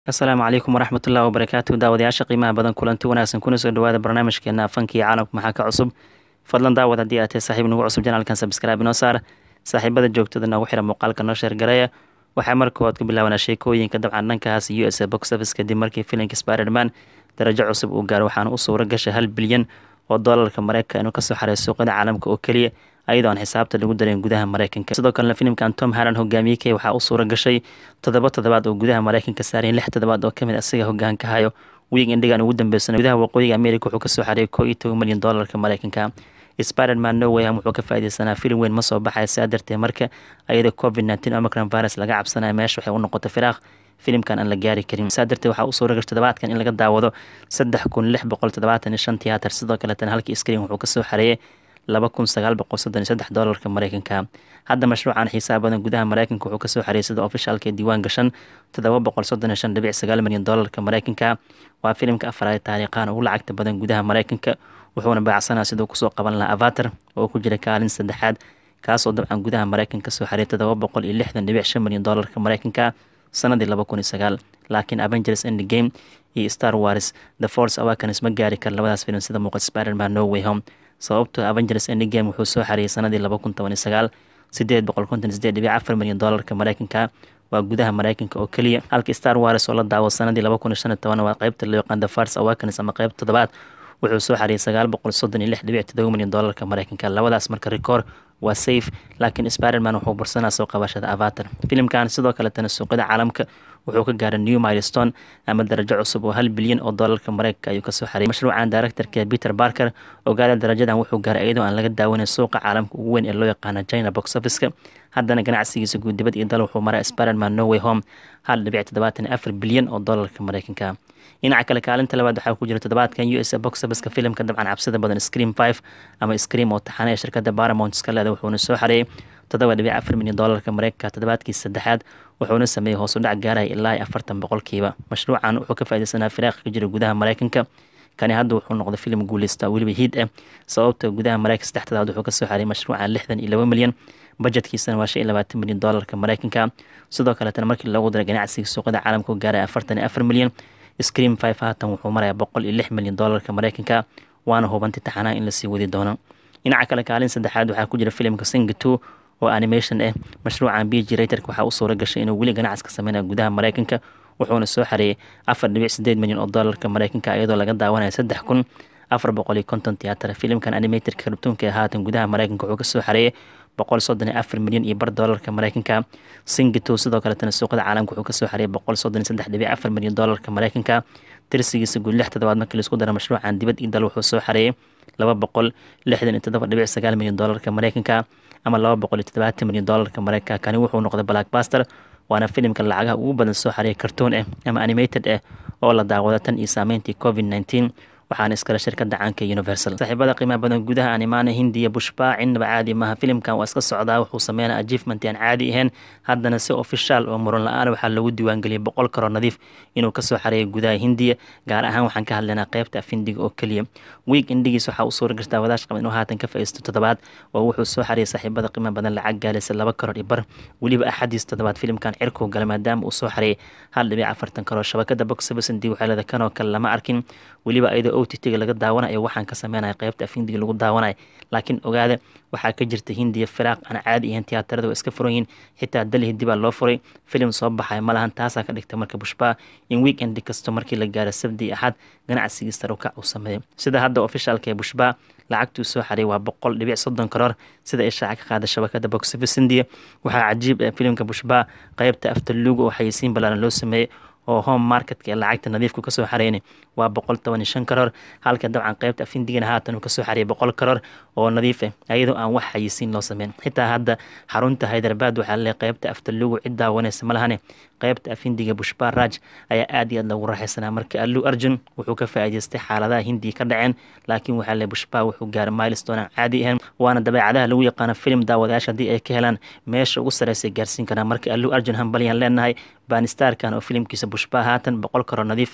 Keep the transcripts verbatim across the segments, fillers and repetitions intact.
asalaamu calaykum waraxmatullahi wabarakaatu daawadayaasha qiimaha badan kulanti wanaagsan kuna soo dhawaada barnaamijkeena afankii caalamka maxaa ka cusub fadlan daawad haddii aad tahay saaxiib nagu cusub janaalkan sabskraibe inoo saar saaxiibada joogtada noogu xira muuqaalka noo sheergareeya waxaa markood ka bilaabanaa sheekooyinka dabcan dhankaas u s a box office kadib markii filinka spiderman darajo cusub uu gaaro waxaana u suura gashay hal bilyan oo doolarka mareykanka inuu kasoo xaray suuqyada caalamka oo keliya ayadoo aan xisaabta lagu darin gudaha mareykanka sidoo kalena filimkan tom haran hogaamiyey kay waxaa u suura gashay toddoba toddobaad oo gudaha mareykanka saareen lix toddobaad oo kamid asiga hogaanka hayo wiig indhigan ugu dambeysana gudaha waqooyiga america wuxuu kasoo xareeyay koo iyo toban milyan doolarka mareykanka spiderman no way ham wuxuu ka faaideysanaa filim weyn ma soo baxaya saa darteed marka ayada covid nineteen omicron virus laga cabsanaya meesha waxay u noqotay firaaq filimkan aan la gaari karin saa darteed waxaa u suura gashay toddobaadkan in laga daawado saddex kun lix boqol toddobaatan iyo shan tiyaatar sidoo kaletana halkii screen wuxuu kasoo xareeyay laba kun sagaal boqol soddon iyo saddex doolarka mareykanka hadda mashruucan xiisaha badan gudaha mareykanka wuxuu kasoo xareeyay sida ofishaalka ee diiwaan gashan toddoba boqol soddon iyo shan dhibic sagaal milyan doolarka mareykanka waa filimka afaraad taariikhan ugu lacagta badan gudaha mareykanka wuxuuna baacsanaa siduu kusoo qaban lahaa avatar oo ku jira kaalin saddexaad kaasoo dabcan gudaha mareykanka kasoo xareeyay toddoba boqol iyo lixdan dhibic shan milyan doolarka mareykanka sanadii laba kun iyo sagaal laakiin avengers end game iyo star wars the force awakens ma gaari kara labadaas filim sida muuqata spiderman no way home sababtoo avengers endgame wuxuu soo xareeyay sanadii laba kun toban iyo sagaal sideed boqol konton iyo sideed dhibic afar milyan doolarka mareykanka waa gudaha mareykanka oo keliya halka star wars oo la daawo sanadii laba kun iyo shan iyo toban waa qeybta loo yaqaan the force awakens ama qeyb toddobaad wuxuu soo xareeyay sagaal boqol soddon iyo lix dhibic toddoba milyan doolarka mareykanka labadaas marka rikoor waa safe laakiin spiderman wuxuu bursanaa soo qabashada avatar filimkan sidoo kaletana suuqyada caalamka wuxuu ka gaaray new milestone ama darajo cusub oo hal bilyan oo doolarka mareykanka ayuu kasoo xareeyay mashruucan directorka peter barker ogaada darajadan wuxuu gaaray iyadoo aan laga daawanin suuqa caalamka ugu weyn ee loo yaqaana china box officeka haddana ganacsigiisa guud dibad iyo dal wuxuu maraa spiderman no way home hal dhibic toddobaatan iyo afar bilyan oo doolarka mareykanka dhinaca kale kaalinta labaad waxaa ku jira toddobaadkan u s a box officeka filimka dabcan cabsida badan scream five ama scream oo taxane ee shirkada paramount iska leeda wuxuuna soo xareeyay toddoba dhibic afar milyan doolarka mareykanka toddobaadkii saddexaad wuxuuna sameeyey hoos u dhac gaaraya ilaa iyo afartan boqolkiiba mashruucan wuxuu ka faaideysanaa firaaqa ka jira gudaha mareykanka kani hadda wuxuu noqday filim guuleysta weliba hiid ah sababta gudaha mareykanka saddex toddobaad wuxuu kasoo xareeyay mashruucan lixdan iyo laba milyan bajetkiisana waa shan iyo labaatan milyan doolarka mareykanka sidoo kaletana markii loogu daray ganacsiga suuqyada caalamka u gaaraya afartan iyo afar milyan scream five haatan wuxuu maraya boqol iyo lix milyan doolarka mareykanka waana hubanti taxanaha in lasii wadi doono dhinaca kale kaalin saddexaad waxaa ku jira filimka singa two oo animation ah mashruucan b g raterka waxaa u suura gashay inuu weli ganacsi ka sameynaya gudaha mareykanka wuxuuna soo xareeyay afar dhibic sideed milyan oo doolarka mareykanka iyadoo laga daawanaya saddex kun afar boqol iyo konton tiyaatar filimkan animatorka karibtuunka ee haatan gudaha mareykanka wuxuu kasoo xareeyay boqol soddon iyo afar milyan iyo bar doolarka mareykanka singito sidoo kaletana suuqada caalamka wuxuu kasoo xareeyay boqol soddon iyo saddex dhibic afar milyan doolarka mareykanka tirsigiisa guud lix toddobaad markii laisku dara mashruucan dibad iyo dal wuxuu soo xareeyay laba boqol lixdan iyo toddoba dhibic sagaal milyan doolarka mareykanka ama laba boqol iyo toddobaatan milyan doolarka mareykanka kani wuxuu noqday blackbuster waana filimka lacagaha ugu badan soo xareeyay kartoon ah ama animated ah oo la daawado tan iyo saameyntii covid nineteen waxaana iskale shirkada caanka universal saaxiibada qiimaha badan gudaha aan imaana hindiya bushba cindaba caadi maaha filimkan waa iska socdaa wuxuu sameynaa achievement aan caadi ahayn haddana si official oo muran la-aan waxaa lagu diiwaangeliyay boqol karoor nadiif inuu kasoo xareeyay gudaha hindiya gaar ahaan waxaan ka hadlaynaa qeybta afindiga oo keliya wiig indhigiis waxaa u suura gastaa wadaash qaban inuu haatan ka faiisto toddobaad oo wuxuu soo xareeyay saaxiibada qiimaha badan lacag gaalaysa laba karoor iyo bar weliba axadiis toddobaad filimkan cirkuu gala maadaama uu soo xareeyay hal dhibic afartan karoor shabakada box office indii waxay leeda kanoo kale lama arkin weliba ayadoo o t t-ga laga daawanayo waxaan ka sameynaya qeybta afindiga lagu daawanayo laakiin ogaada waxaa ka jirta hindiya firaaq aan caadi ahayn tiyaatarada waa iska furan yihiin xitaa dalhi dibaa loo furay filim soo baxay ma lahan taasaa ka dhigta marka bushba in weekend kasto markii la gaaro sabdi axad ganacsigii sarukac uu sameeyo sida hadda ofishaalka ee bushba lacagtuu soo xareeyay waa boqol dhibic soddon karoor sida ishaaca ka qaada shabakada box office india waxaa cajiib ee filimka bushba qeybta afterluga oo xayeysiin balaaran loo sameeyey oo home marketka ee lacagta nadiifku kasoo xareynay waa boqol toban iyo shan karoor halka dabcan qeybta afindigana haatan uu kasoo xareeyay boqol karoor oo nadiif ah iyadoo aan wax xayisiin loo sameyn xitaa hadda xarunta hyderabad waxaa leeyahay qeybta afterlugu cid daawanaysa ma lahane qeybta afindiga bushba raj ayaa aad iyo aad loogu raaxaysanaa marka allu arjun wuxuu ka faa'iidaystay xaaladaha hindiya ka dhaceen laakiin waxaa leeyahay bushba wuxuu gaaray milestone aan caadi ahayn waana dabeecadaha lagu yaqaano filim daawadayaasha haddii ay ka helaan meesha ugu sarreysay gaarsiin karaan marka allu arjun hambalyaan leenahay banistarkan oo filimkiisa bushba haatan boqol karoor nadiif ah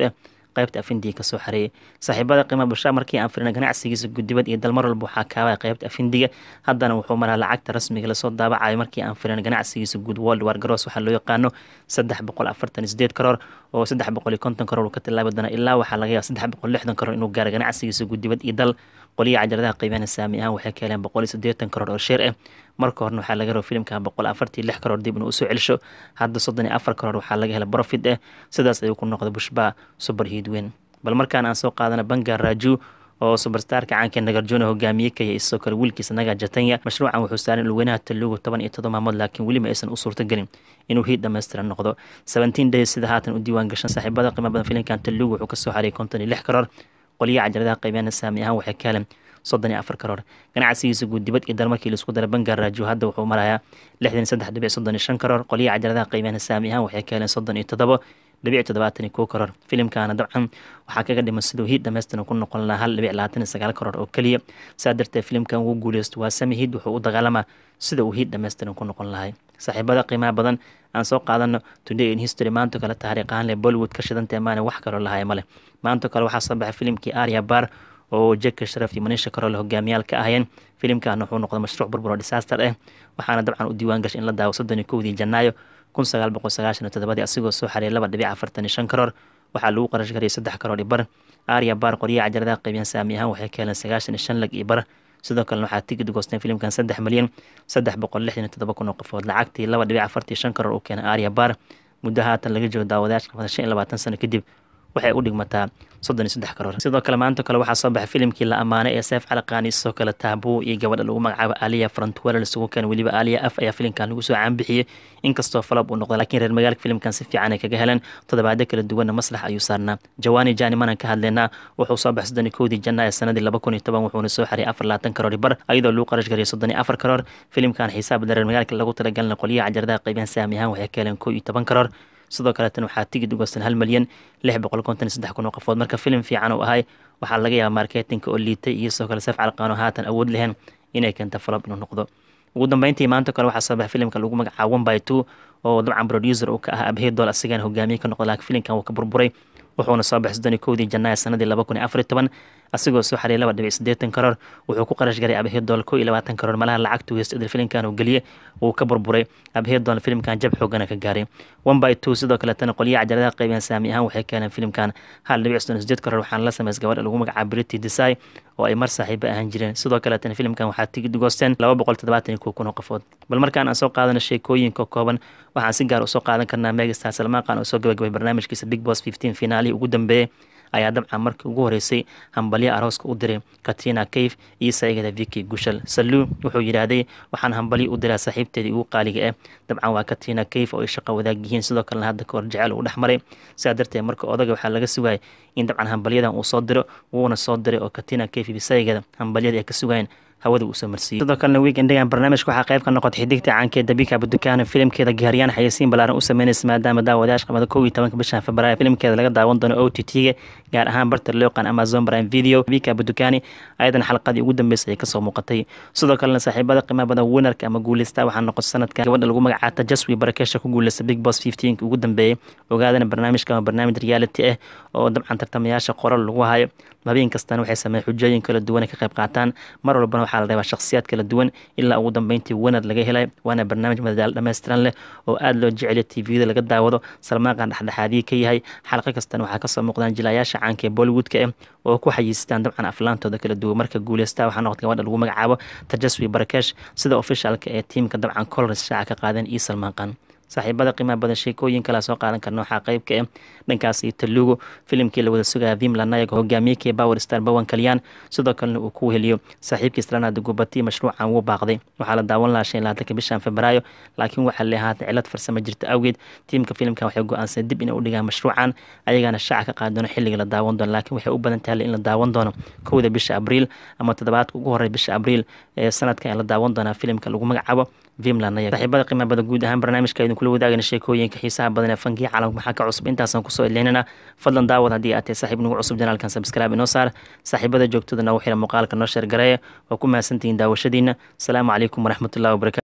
qaybta afindiga kasoo xareeyay saaxiibada qiimaha bulshada markii aan firina ganacsigiisa gudibad iyo dalmar walba waxaa kaabaya qaybta afindiga haddana wuxuu maraa lacagta rasmiga lasoo daabacayo markii aan firina ganacsigiisa guud world war garoos waxaa loo yaqaano saddex boqol afartan iyo sideed karoor oo saddex boqol iyo konton karoor uu ka tilaabi doona ilaa waxaa laga yaaba saddex boqol lixdan karoor inuu gaaro ganacsigiisa gudibad iyo dal qoliya cajaladaha qiimaha saami ahaan waxay ka heleen boqol iyo siddeetan karoor oo sheer ah marka horena waxaa laga rabo filimka boqol afartan iyo lix karoor dib inuu usoo celsho hadda soddon iyo afar karoor waxaa laga helay profit ah sidaas ayuu ku noqday bushbaa super hiid weyn bal markaan aan soo qaadana bangar raaju oo superstarka caanka nagarjoona hogaamiye kaya isoo kale wiilkiisa naga jatanya mashruucan wuxuu saaran ulweynaha talugu toban iyo toddoba maalmood laakiin weli ma aysan u suurtagelin inuu hiid dhammaystiran noqdo seventeen days sida haatan u diiwaan gashan saaxiibada qiimo badan filimkan talugu wuxuu kasoo xariyay konton iyo lix karoor qoliyaha cajaladaha qiimeena saami ahaan waxay ka heleen soddon iyo afar karoor ganacsigiisa guud dibad iyo dal markii laisku daray bangar raaju hadda wuxuu marayaa lixdan iyo saddex dhibic soddon iyo shan karoor qoliyaha cajaladaha qiimeena saami ahaan waxay ka heleen soddon iyo toddoba dhibic toddobaatan iyo kow karoor filimkaana dabcan waxaa kaga dhiman siduu hiid dhammaystiran ku noqon lahaa hal dhibic labaatan iyo sagaal karoor oo keliya saa darteed filimkan wuu guuleysto waa sami hiid wuxuu u dagaalamaa sida uu hiid dhammaystiran ku noqon lahay saaxiibada qiimaha badan aan soo qaadano today in history maanto kale taariikh ahaan leh bollywood ka shidantee maana wax kaloo lahaya male maanto kale waxaa soo baxay filimkii arya bar oo jeka sharaf iyo manisha karoole hogaamiyaal ka ahayeen filimkan wuxuu noqday mashruuc burbur oo disaster ah waxaana dabcan u diiwaan gashay in la daawo soddon iyo kowdii janaayo kun sagaal boqol sagaashan iyo toddobadii asigoo soo xareeyay laba dhibic afartan iyo shan karoor waxaa lagu qarash gariyay saddex karoor iyo bar arya bar qoryaha cajaladaha qiibiyan saami ahaan waxay ka heleen sagaashan iyo shan lag iyo bar sidoo kalena waxaa tigid goosteen filimkan saddex milyan saddex boqol lixdan iyo toddoba kun oo qofood lacagtii laba dhibic afartan iyo shan karoor uu keenay arya bar muddo haatan laga joogo daawadayaasha qabada shan iyo labaatan sano kadib waxay u dhigmataa soddon iyo saddex karoor sidoo kale maanta kale waxaa soo baxay filimkii la ammaanay ee seef calaqaani sidoo kale taabuu iyo gabadha lagu magacaabo aliya frontwell isugu keen weliba aliya af ayaa filimkan lagu soo caanbixiyey inkastoo falab uu noqday laakiin reer magaalka filimkan si fiican ay kaga heleen toddobaadyo kala duwanna maslax ayuu saarnaa jawaani jani manan ka hadlaynaa wuxuu soo baxay soddon iyo kowdii janaayo sanadii laba kun iyo toban wuxuuna soo xariyay afar labaatan karoor bar ayadoo lagu qarash gariyay soddon iyo afar karoor filimkan xisaabda reer magaalka lagu talagalna qolyaha cajaladaha qiibahan saami ahaan waxay ka heleen kow iyo toban karoor sidoo kaleetan waxaa tigid u goostan hal milyan lix boqol konton iyo saddex kun oo qofood marka filim fiican uu ahay waxaa laga yaabaa marketinka oo liitay iyo sidoo kale seef calqaano haatan awood lehen inay keento falab inuu noqdo ugu dambeyntii maanta kale waxaa soo baxay filimka lagu magacaabo one by two oo dabcan producer uu ka ahaa abhey dool asigan hogaamiye ka noqdo laakiin filimkan wuu ka burburay wuxuuna soo baxay soddon iyo kowdii janaayo sanadii laba kun iyo afar iyo toban asigoo soo xariyay laba dhibic siddeetan karoor wuxuu ku qarash garay abhey dool kow iyo labaatan karoor malaha lacagtuu heysta idil filimkan uu geliyey wuu ka burburay abhey dool filimkan jab xoogana ka gaaray one by two sidoo kaletana qolyaha cajaladaha qiibahan saami ahaan waxay keeneen filimkan hal dhibic soddon iyo siddeed karoor waxaana la sameys gabadha lagu magacaabo briti desai oo ay mar saaxiiba ahaan jireen sidoo kaletana filimkan waxaa tigid goosteen laba boqol toddobaatan iyo kow kun oo qofood bal markaan aan soo qaadano sheekooyinka kooban waxaan si gaar usoo qaadan karnaa megastar salmaaqan oo soo gabagabay barnaamijkiisa big boss fifteen finaalihii ugu dambeeyey ayaa dabcan markii ugu horeysay hambalyo arooska u diray katrina kayf iyo saygada viki gushal saluu wuxuu yidhaahday waxaan hambalyo u diraa saaxiibteedii ugu qaaliga ah dabcan waa katrina kayf oo ay shaqo wadaag yihiin sidoo kalena hadda kahor jecel uu dhex maray sidaa darteed marka odaga waxaa laga sugayay in dabcan hambalyadan uu soo diro wuuna soo diray oo katrina kayf iyo saygada hambalyada ay ka sugayeen hawada uu soo marsiiyey sidoo kalena weekendigan barnaamijka waxaa qayb ka noqotay xidigta caankeeda bika abudukaana filimkeeda gaariyaan xayeysiin balaaran u sameynaysa maadaama daawadayaasha qamada kow iyo tobanka bishan februaayo filimkeeda laga daawan doono o t t-ga gaar ahaan barta loo yaqaan amazon prime video bika abudukaani ayadan xalqadii ugu dambeysay ay kasoo muuqatay sidoo kalena saaxiibada qiimaha badan winarka ama guuleysta waxaa noqotay sanadkan gabadha lagu magacaata jaswi barakesha ku guuleysta big boss fifteenka ugu dambeeyey ogaadana barnaamijka waa barnaamij reality ah oo dabcan tartamayaasha qoral lagu hayo habeen kastana waxay sameeyeen xujooyin kala duwan ka qayb qaataan mar walbana waxaa la rabaa shakhsiyaad kala duwan ilaa ugu dambeyntii winner laga helay waana barnaamij madadaalo dhammaystiran leh oo aad loo jeceliyo tvda laga daawado salmaaqan dhexdhexaadii ka yahay xalqo kastana waxaa kasoo muuqdaan jilayaasha caanka ee bollywoodka ah oo ku xayiistaan dabcan aflaantooda kala duwan marka guuleysta waxaa noqotay gabadha lagu magacaabo tajaswi barakesh sida ofishaalka ee tiimka dabcan colors shaaca ka qaadeen iyo salmaaqan saaxiibada qiimaha badan sheekooyin kala soo qaadan karna waxaa qaybka ah dhankaas iyo talugu filimkii la wada sugaya vimla nayak hogaamiyekii power star bawan kalyan sidoo kalena uu ku weheliyo saaxiibkii stranada gubati mashruucan wuu baaqday waxaa la daawan lahaa shan iyo labaatanka bishan febraayo laakiin waxaa leehaatay cilad farsamo jirta awgeed tiimka filimkan waxay go-aansay dib inay u dhigaan mashruucan ayagaana shaaca ka qaadi doono xilliga la daawan doono laakiin waxay u badan tahay in la daawan doono kowda bisha abriil ama toddobaadka ugu horey bisha abriil ee sanadkan la daawan doonaa filimka lagu magacaabo vimla nayak saaxiibada qiimaha badan guud ahaan barnaamijka idin kula wadaagana sheekooyinka xiisaha badan ee fankii caalamka maxaa ka cusub intaasaan kusoo idleynana fadlan daawad haddii aad tahay saaxiib nagu cusub janaalkan subscribe inoo saar saaxiibada joogtada noogu xira muuqaalka noo sheer gareeya waa ku mahadsantihiin daawashadiina asalaamu calaykum waraxmatullahi wabarakatu